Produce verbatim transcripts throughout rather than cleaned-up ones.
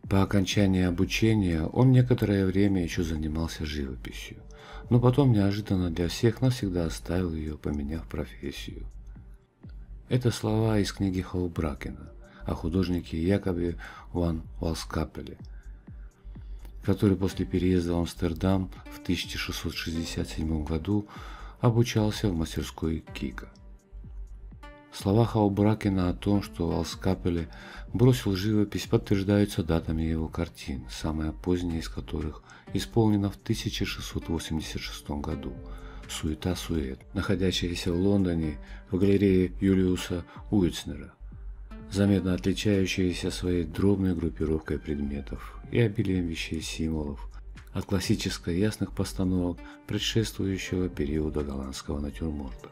По окончании обучения он некоторое время еще занимался живописью, но потом неожиданно для всех навсегда оставил ее, поменяв профессию. Это слова из книги Хоубракена о художнике Якобе ван Валскапеле, который после переезда в Амстердам в тысяча шестьсот шестьдесят седьмом году обучался в мастерской Кика. Слова Хоубракена о том, что Валскапеле бросил живопись, подтверждаются датами его картин, самая поздняя из которых исполнена в тысяча шестьсот восемьдесят шестом году «Суета-сует», находящаяся в Лондоне в галерее Юлиуса Уитцнера, заметно отличающаяся своей дробной группировкой предметов и обилием вещей-символов от классической ясных постановок предшествующего периода голландского натюрморта.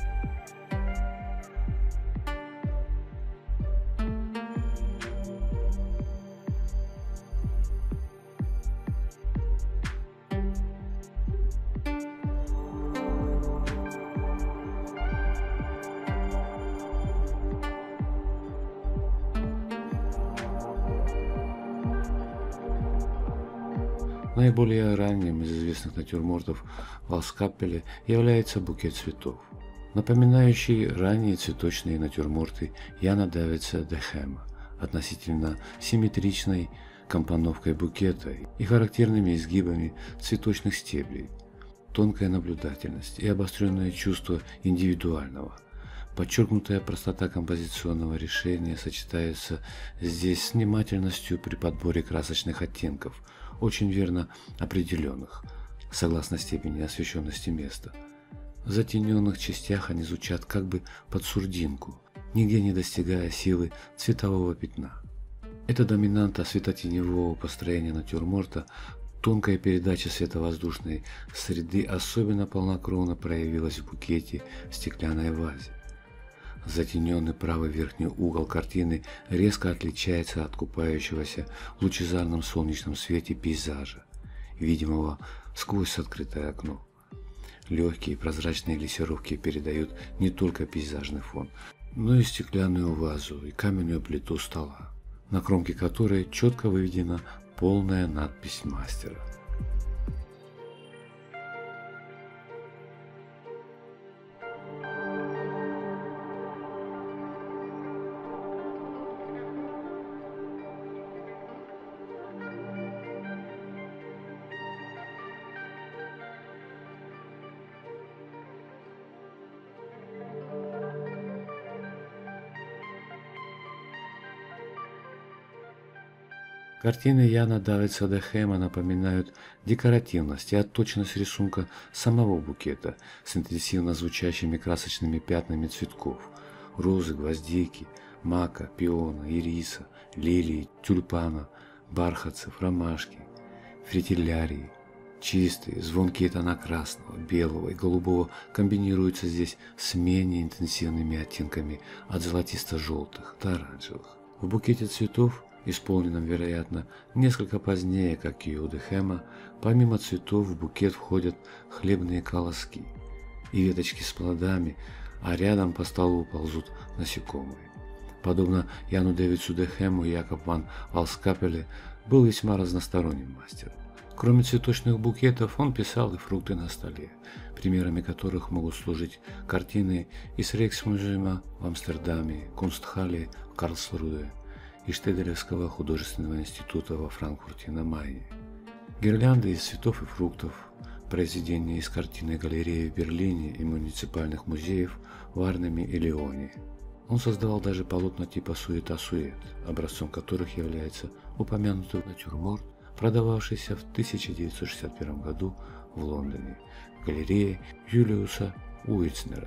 Наиболее ранним из известных натюрмортов Валскапеля является букет цветов, напоминающий ранние цветочные натюрморты Яна Давидса де Хема, относительно симметричной компоновкой букета и характерными изгибами цветочных стеблей, тонкая наблюдательность и обостренное чувство индивидуального. Подчеркнутая простота композиционного решения сочетается здесь с внимательностью при подборе красочных оттенков, очень верно определенных, согласно степени освещенности места. В затененных частях они звучат как бы под сурдинку, нигде не достигая силы цветового пятна. Это доминанта светотеневого построения натюрморта, тонкая передача световоздушной среды особенно полнокровно проявилась в букете в стеклянной вазе. Затененный правый верхний угол картины резко отличается от купающегося в лучезарном солнечном свете пейзажа, видимого сквозь открытое окно. Легкие прозрачные глиссировки передают не только пейзажный фон, но и стеклянную вазу и каменную плиту стола, на кромке которой четко выведена полная надпись мастера. Картины Яна Давидса де Хема напоминают декоративность и отточенность рисунка самого букета с интенсивно звучащими красочными пятнами цветков – розы, гвоздики, мака, пиона, ириса, лилии, тюльпана, бархатцев, ромашки, фритиллярии. Чистые, звонкие тона красного, белого и голубого комбинируются здесь с менее интенсивными оттенками от золотисто-желтых до оранжевых. В букете цветов, исполненном, вероятно, несколько позднее, как и у де Хема, помимо цветов в букет входят хлебные колоски и веточки с плодами, а рядом по столу ползут насекомые. Подобно Яну Давидсу де Хему, Якоб ван Валскапеле был весьма разносторонним мастером. Кроме цветочных букетов, он писал и фрукты на столе, примерами которых могут служить картины из Рейхсмузеума в Амстердаме, Кунстхалле в Карлсруэ и Штеделевского художественного института во Франкфурте на Майне. Гирлянды из цветов и фруктов, произведения из картинной галереи в Берлине и муниципальных музеев в Арнеме и Лионе. Он создавал даже полотна типа «Суета-сует», образцом которых является упомянутый натюрморт, продававшийся в тысяча девятьсот шестьдесят первом году в Лондоне в галерее Юлиуса Уитцнера.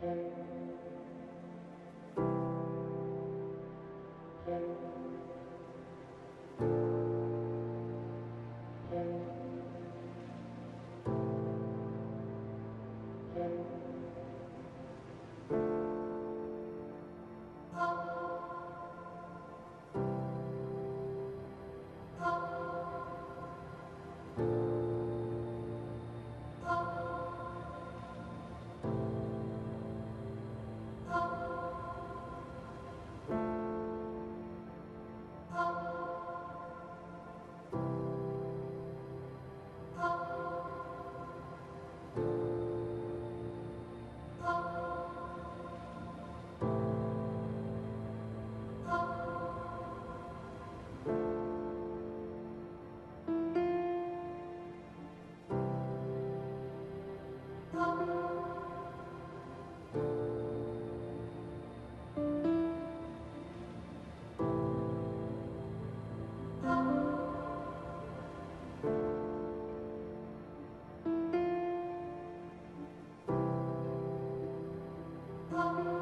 Thank you.